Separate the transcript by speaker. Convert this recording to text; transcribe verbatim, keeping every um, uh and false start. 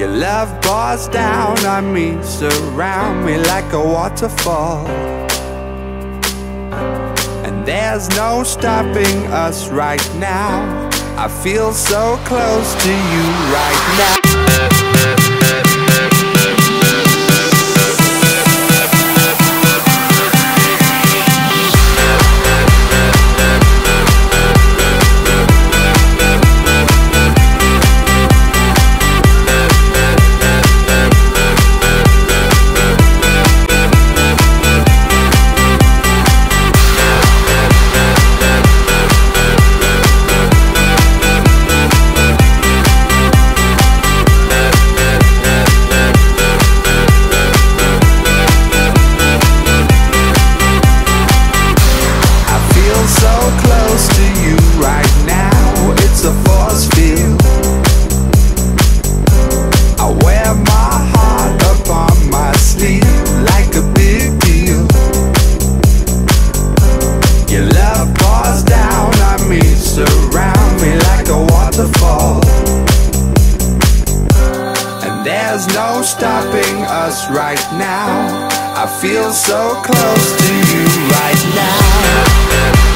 Speaker 1: Your love pours down on me, surround me like a waterfall. And there's no stopping us right now. I feel so close to you right now. There's no stopping us right now. I feel so close to you right now.